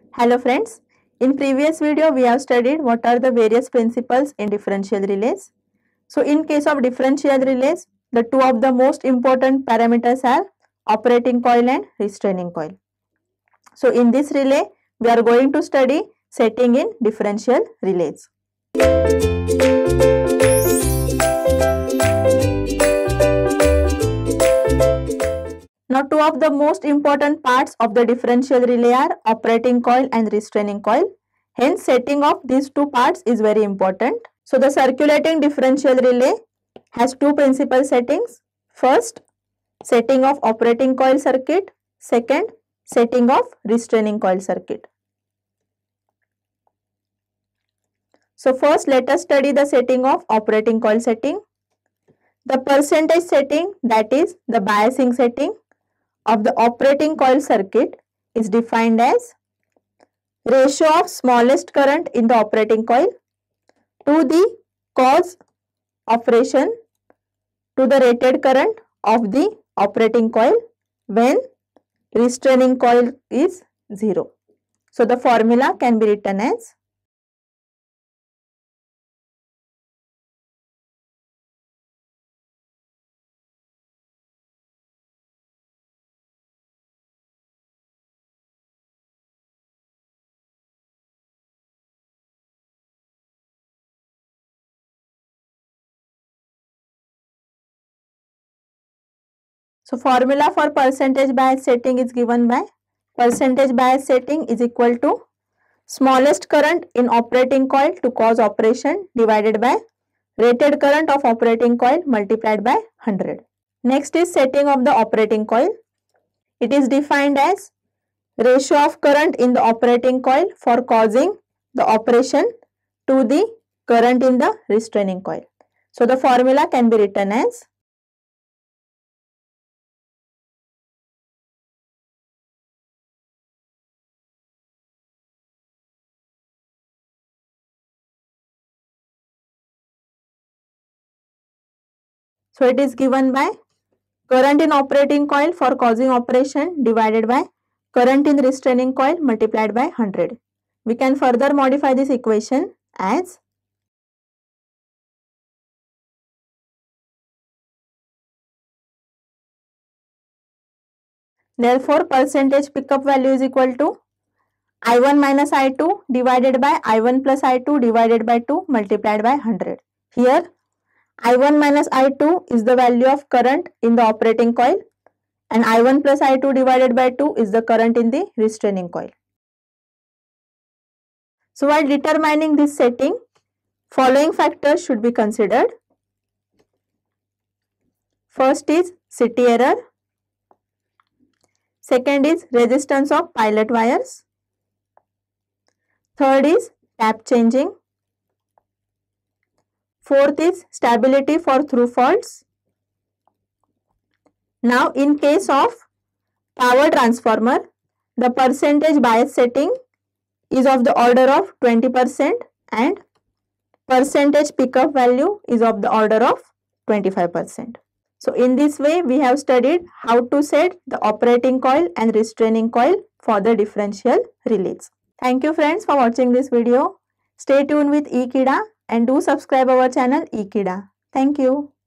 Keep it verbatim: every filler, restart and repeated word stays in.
Hello friends, in previous video we have studied what are the various principles in differential relays. So in case of differential relays, the two of the most important parameters are operating coil and restraining coil. So in this relay, we are going to study setting in differential relays. Now two of the most important parts of the differential relay are operating coil and restraining coil. Hence setting of these two parts is very important. So the circulating differential relay has two principal settings. First, setting of operating coil circuit. Second, setting of restraining coil circuit. So first let us study the setting of operating coil setting. The percentage setting, that is the biasing setting of the operating coil circuit, is defined as ratio of smallest current in the operating coil to the cause operation to the rated current of the operating coil when restraining coil is zero. So the formula can be written as So formula for percentage bias setting is given by percentage bias setting is equal to smallest current in operating coil to cause operation divided by rated current of operating coil multiplied by one hundred. Next is setting of the operating coil. It is defined as ratio of current in the operating coil for causing the operation to the current in the restraining coil. So the formula can be written as So it is given by current in operating coil for causing operation divided by current in restraining coil multiplied by one hundred. We can further modify this equation as therefore percentage pickup value is equal to I one minus I two divided by I one plus I two divided by two multiplied by one hundred. Here I one minus I two is the value of current in the operating coil and I one plus I two divided by two is the current in the restraining coil. So while determining this setting, following factors should be considered. First is C T error. Second is resistance of pilot wires. Third is tap changing. Fourth is stability for through faults. Now in case of power transformer, the percentage bias setting is of the order of twenty percent and percentage pickup value is of the order of twenty-five percent. So in this way we have studied how to set the operating coil and restraining coil for the differential relays. Thank you friends for watching this video. Stay tuned with eKida and do subscribe our channel eKida. Thank you.